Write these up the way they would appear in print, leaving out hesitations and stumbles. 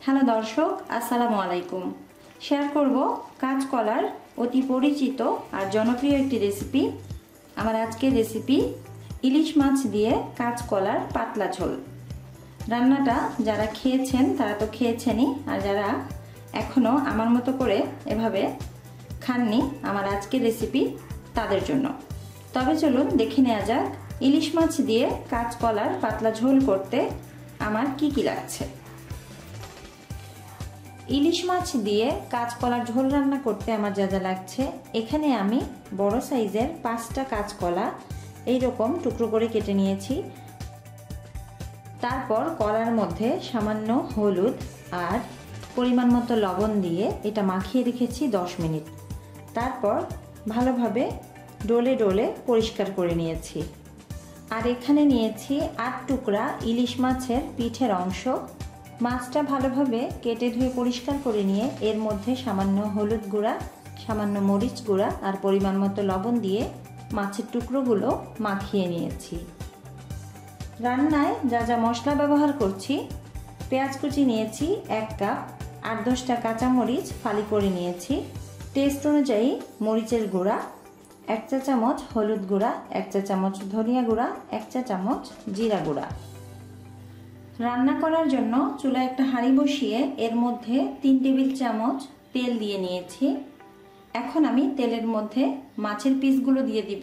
Hello দর্শক, আসসালামু আলাইকুম। শেয়ার করব কাঁচকলার অতি পরিচিত আর জনপ্রিয় একটি রেসিপি। আমার আজকের রেসিপি ইলিশ মাছ দিয়ে কাঁচকলার পাতলা ঝোল। রান্নাটা যারা খেয়েছেন তারা তো খেয়েছেনই, আর যারা এখনও আমার মতো করে এভাবে খাননি আমার আজকের রেসিপি তাদের জন্য। তবে চলুন দেখে নেওয়া যাক ইলিশ মাছ দিয়ে কাঁচকলার পাতলা ঝোল করতে আমার কি কি লাগছে। ইলিশ মাছ দিয়ে কাঁচকলার ঝোল রান্না করতে আমার যা যা লাগছে, এখানে আমি বড় সাইজের 5টা কাঁচকলা এইরকম টুকরো করে কেটে নিয়েছি। তারপর কলার মধ্যে সামান্য হলুদ আর পরিমাণ মতো লবণ দিয়ে এটা মাখিয়ে রেখেছি 10 মিনিট। তারপর ভালোভাবে ডলে ডলে পরিষ্কার করে নিয়েছি। আর এখানে নিয়েছি 8 টুকরা ইলিশ মাছের পিঠের অংশ। মাছটা ভালোভাবে কেটে ধুয়ে পরিষ্কার করে নিয়ে এর মধ্যে সামান্য হলুদ গুঁড়া, সামান্য মরিচ গুঁড়া আর পরিমাণ মতো লবণ দিয়ে মাছের টুকরোগুলো মাখিয়ে নিয়েছি। রান্নায় যা যা মশলা ব্যবহার করছি, পেঁয়াজ কুচি নিয়েছি 1 কাপ, 8-10টা কাঁচামরিচ ফালি করে নিয়েছি, টেস্ট অনুযায়ী মরিচের গুঁড়া, 1 চা চামচ হলুদ গুঁড়া, 1 চা চামচ ধনিয়া গুঁড়া, 1 চা চামচ জিরা গুঁড়া। রান্না করার জন্য চুলায় একটা হাঁড়ি বসিয়ে এর মধ্যে 3 টেবিল চামচ তেল দিয়ে নিয়েছি। এখন আমি তেলের মধ্যে মাছের পিসগুলো দিয়ে দিব।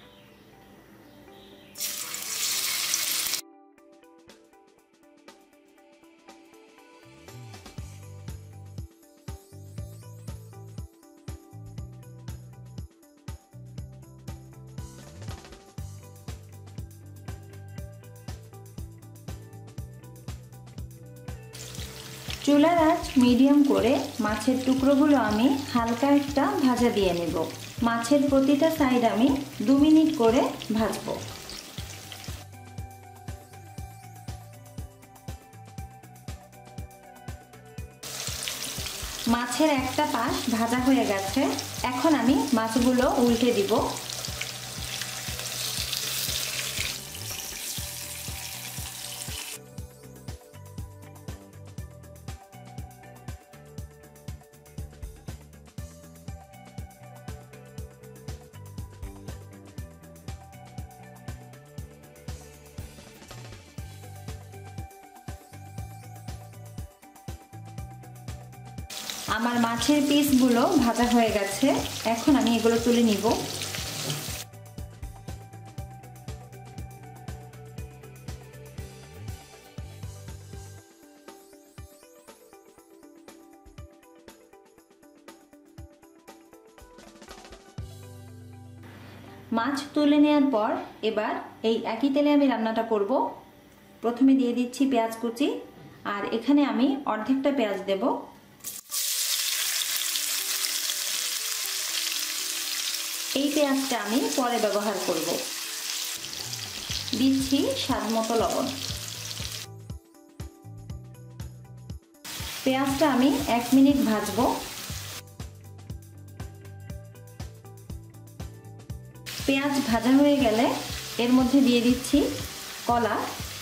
চুলার আঁচ মিডিয়াম করে মাছের টুকরোগুলো আমি হালকা একটা ভাজা দিয়ে নেব। মাছের প্রতিটা সাইড আমি 2 মিনিট করে ভাজব। মাছের একটা পাশ ভাজা হয়ে গেছে, এখন আমি মাছগুলো উল্টে দিব। আমার মাছের পিসগুলো ভাজা হয়ে গেছে, এখন আমি এগুলো তুলে নিব। মাছ তুলে নেওয়ার পর এবার এই একই তেলে আমি রান্নাটা করব। প্রথমে দিয়ে দিচ্ছি পেঁয়াজ কুচি, আর এখানে আমি অর্ধেকটা পেঁয়াজ দেব। এই পেঁয়াজটা আমি পরে ব্যবহার করব। দিচ্ছি স্বাদ মতো লবণ। পেঁয়াজটা আমি 1 মিনিট ভাজবো। পেঁয়াজ ভাজা হয়ে গেলে এর মধ্যে দিয়ে দিচ্ছি কলা।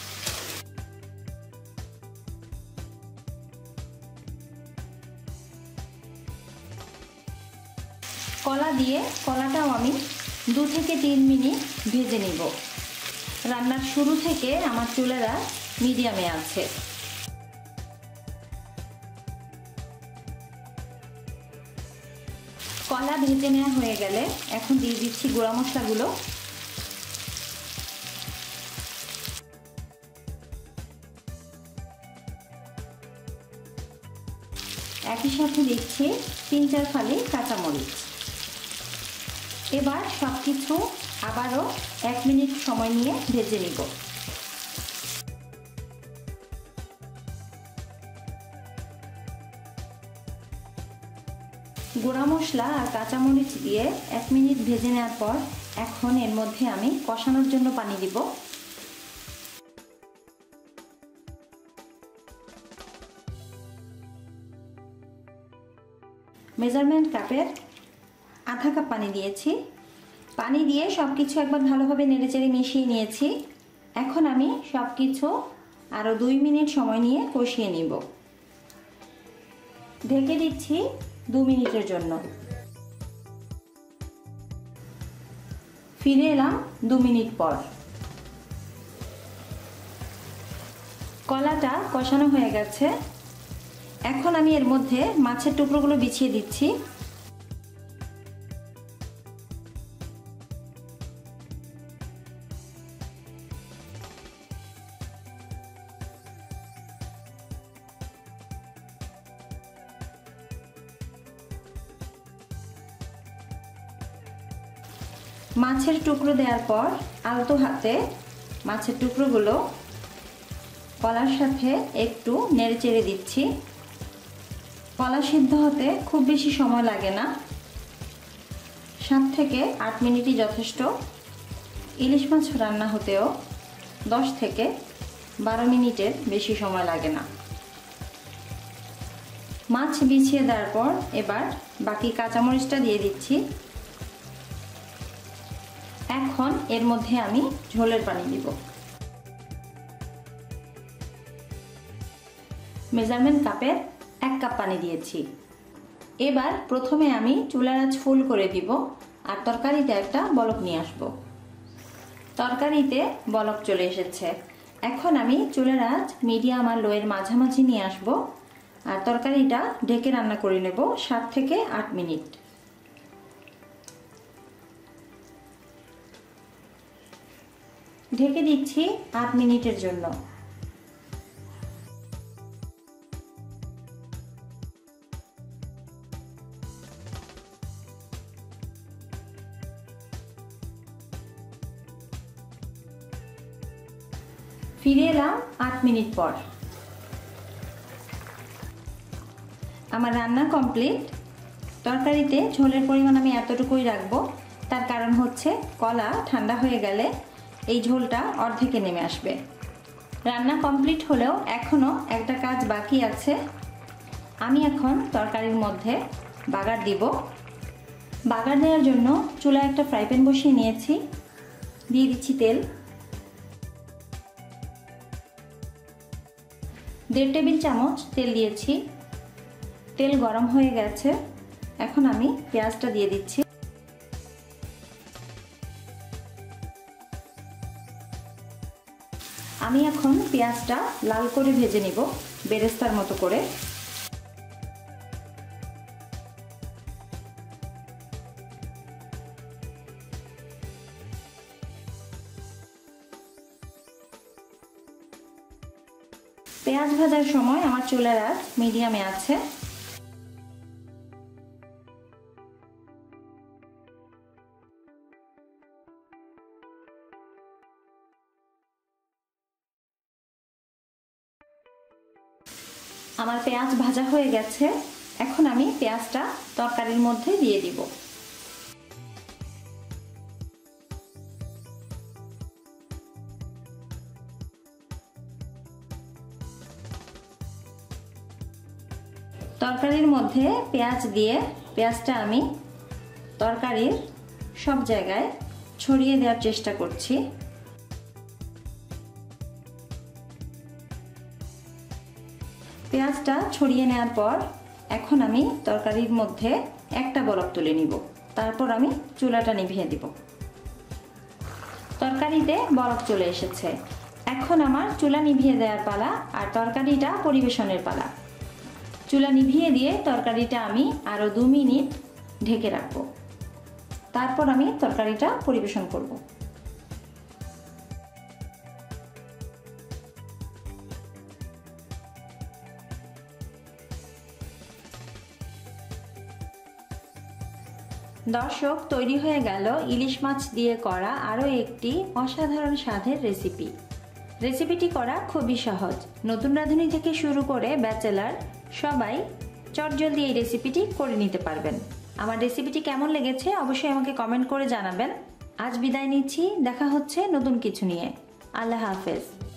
কলা দিয়ে কলাটাও আমি 2 থেকে 3 মিনিট ভেজে নিব। রান্নার শুরু থেকে আমার চুলার আঁচ মিডিয়ামে আছে। কলা ভেজে নেওয়া হয়ে গেলে এখন দিয়ে দিচ্ছি গুঁড়া মশলাগুলো। একই সাথে দিচ্ছি 3-4 ফালি কাঁচামরিচ। এবার সবকিছু আবারও 1 মিনিট সময় নিয়ে ভেজে নিব। গুঁড়া মশলা আর কাঁচামরিচ দিয়ে 1 মিনিট ভেজে নেওয়ার পর এখন এর মধ্যে আমি কষানোর জন্য পানি দিব। মেজারমেন্ট কাপের আধা কাপ পানি দিয়েছি। পানি দিয়ে সবকিছু একবার ভালোভাবে নেড়েচেড়ে মিশিয়ে নিয়েছি। এখন আমি সবকিছু আরও 2 মিনিট সময় নিয়ে কষিয়ে নিব। ঢেকে দিচ্ছি 2 মিনিটের জন্য। ফিরে এলাম 2 মিনিট পর। কলাটা কষানো হয়ে গেছে। এখন আমি এর মধ্যে মাছের টুকরোগুলো বিছিয়ে দিচ্ছি। মাছের টুকরো দেওয়ার পর আলতো হাতে মাছের টুকরোগুলো কলার সাথে একটু নেড়েচেড়ে দিচ্ছি। কলা সিদ্ধ হতে খুব বেশি সময় লাগে না, 7 থেকে 8 মিনিটই যথেষ্ট। ইলিশ মাছ রান্না হতেও 10 থেকে 12 মিনিটের বেশি সময় লাগে না। মাছ বিছিয়ে দেওয়ার পর এবার বাকি কাঁচামরিচটা দিয়ে দিচ্ছি। এখন এর মধ্যে আমি ঝোলের পানি দিব। মেজারমেন্ট কাপের 1 কাপ পানি দিয়েছি। এবার প্রথমে আমি চুলার আঁচ ফুল করে দিব আর তরকারিতে একটা বলক নিয়ে আসব। তরকারিতে বলক চলে এসেছে। এখন আমি চুলার আঁচ মিডিয়াম আর লোয়ের মাঝামাঝি নিয়ে আসব আর তরকারিটা ঢেকে রান্না করে নেব 7 থেকে 8 মিনিট। ঢেকে দিচ্ছি 8 মিনিটের জন্য। ফিরে এলাম 8 মিনিট পর। আমার রান্না কমপ্লিট। তরকারিতে ঝোলের পরিমাণ আমি এতটুকুই রাখবো, তার কারণ হচ্ছে কলা ঠান্ডা হয়ে গেলে এই ঝোলটা অর্ধেকে নেমে আসবে। রান্না কমপ্লিট হলেও এখনও একটা কাজ বাকি আছে। আমি এখন তরকারির মধ্যে বাগার দিব। বাগার দেওয়ার জন্য চুলায় একটা ফ্রাই প্যান বসিয়ে নিয়েছি। দিয়ে দিচ্ছি তেল। 1.5 টেবিল চামচ তেল দিয়েছি। তেল গরম হয়ে গেছে। এখন আমি পেঁয়াজটা দিয়ে দিচ্ছি। আমি এখন পেঁয়াজটা লাল করে ভেজে নিব বেরেস্তার মতো করে। পেঁয়াজ ভাজার সময় আমার চুলার আঁচ মিডিয়ামে আছে। আমার পেঁয়াজ ভাজা হয়ে গেছে। এখন আমি পেঁয়াজটা তরকারির মধ্যে দিয়ে দিব। তরকারির মধ্যে পেঁয়াজ দিয়ে পেঁয়াজটা আমি তরকারির সব জায়গায় ছড়িয়ে দেওয়ার চেষ্টা করছি। পেঁয়াজটা ছড়িয়ে নেওয়ার পর এখন আমি তরকারির মধ্যে একটা বলক তুলে নিব। তারপর আমি চুলাটা নিভিয়ে দিব। তরকারিতে বলক চলে এসেছে। এখন আমার চুলা নিভিয়ে দেওয়ার পালা আর তরকারিটা পরিবেশনের পালা। চুলা নিভিয়ে দিয়ে তরকারিটা আমি আরও 2 মিনিট ঢেকে রাখব। তারপর আমি তরকারিটা পরিবেশন করব। দর্শক, তৈরি হয়ে গেল ইলিশ মাছ দিয়ে করা আরও একটি অসাধারণ স্বাদের রেসিপি। রেসিপিটি করা খুবই সহজ। নতুন রাঁধুনি থেকে শুরু করে ব্যাচেলার সবাই চটজলদি এই রেসিপিটি করে নিতে পারবেন। আমার রেসিপিটি কেমন লেগেছে অবশ্যই আমাকে কমেন্ট করে জানাবেন। আজ বিদায় নিচ্ছি। দেখা হচ্ছে নতুন কিছু নিয়ে। আল্লাহ হাফেজ।